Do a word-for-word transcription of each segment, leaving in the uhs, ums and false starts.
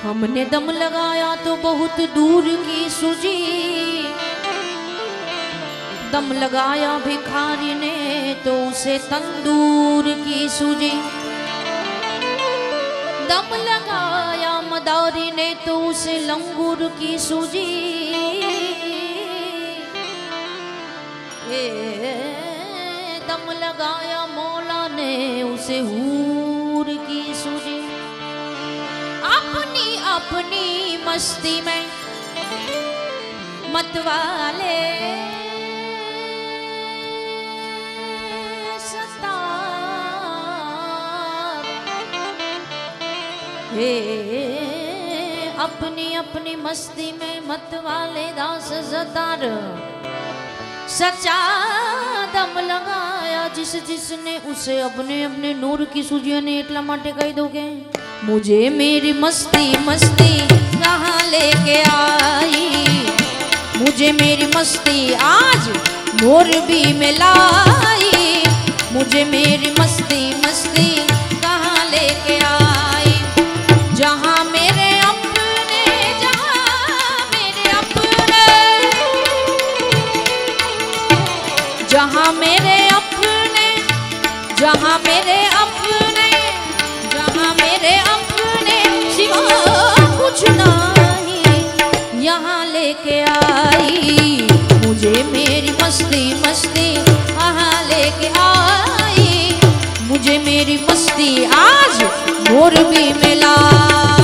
हमने दम लगाया तो बहुत दूर की सूझी, दम लगाया भिखारी ने तो उसे तंदूर की सूझी, दम लगाया मदारी ने तो उसे लंगूर की सूझी, दम लगाया मौला ने उसे हूर की सूझी। अपनी अपनी मस्ती में मतवाले सता, हे अपनी अपनी मस्ती में मतवाले दास सतार, सच्चा दम लगाया जिस जिसने उसे अपने अपने नूर की सूझियों ने इतला माटे कही दोगे। मुझे मेरी मस्ती मस्ती कहाँ लेके आई, मुझे मेरी मस्ती आज मोरबी में लाई, मुझे मेरी मस्ती मस्ती कहाँ लेके आई। जहाँ मेरे अपने, जहाँ मेरे अपने, जहाँ मेरे अपने, जहाँ मेरे अपने, जहाँ मेरे अपने सिवा कुछ नहीं यहाँ लेके आई। मुझे मेरी मस्ती मस्ती यहाँ लेके आई, मुझे मेरी मस्ती आज मोरबी में लाई।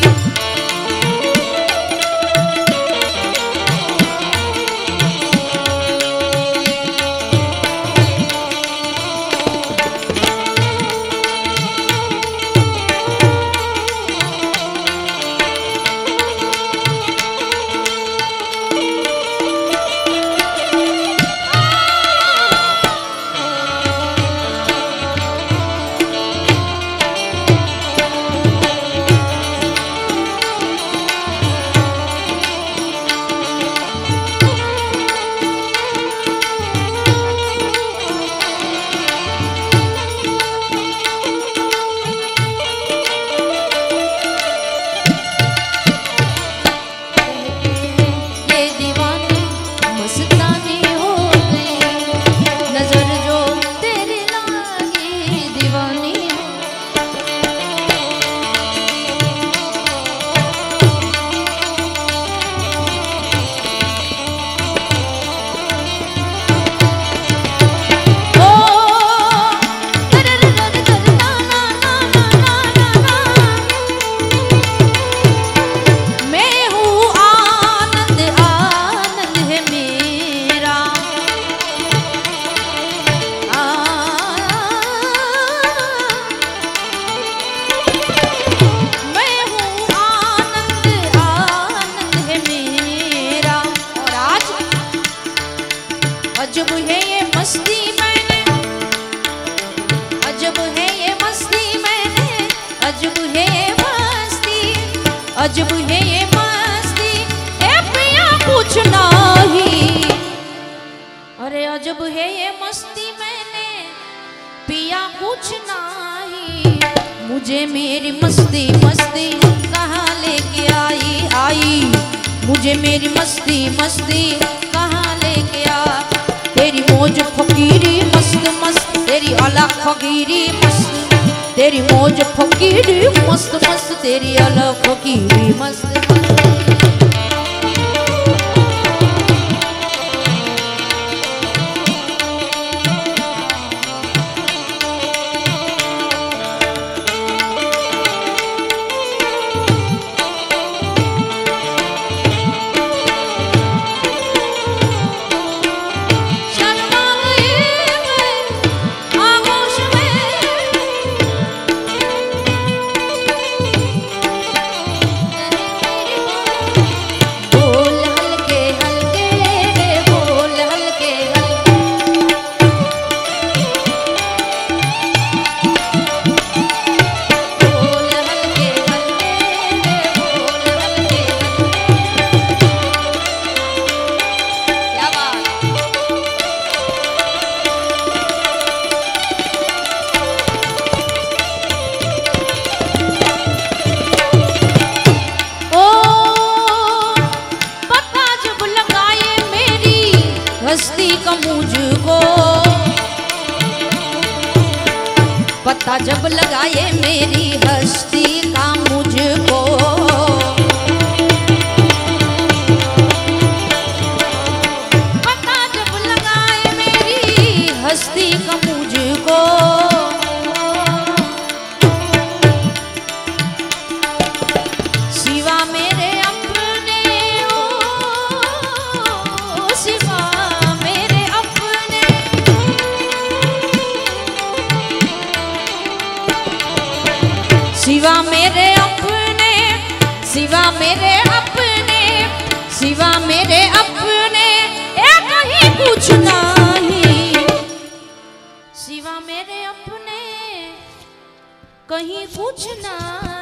अजब है ये मस्ती मैंने, अजब है ये मस्ती मैंने, अजब है ये मस्ती, अजब है ये मस्ती, ए पिया कुछ नहीं। अरे अजब है ये मस्ती मैंने, पिया कुछ नहीं। मुझे मेरी मस्ती मस्ती कहाँ लेके आई आई, मुझे मेरी मस्ती मस्ती कहाँ लेके आ। तेरी मौज फकीरी मस्त मस्त, तेरी अलग फकीरी मस्त, तेरी मौज फकीरी मस्त मस्त, तेरी अलग फकीरी मस्त मस्त। जब लगाए मेरी हस्ती का मुझको, पता जब लगाए मेरी हस्ती का मुझको, सिवा मेरे अपने ओ, सिवा मेरे अपने, सिवा मेरे अपने, सिवा मेरे अपने, सिवा मेरे अपने ए कहीं कुछ नहीं, सिवा मेरे अपने कहीं कुछ नहीं।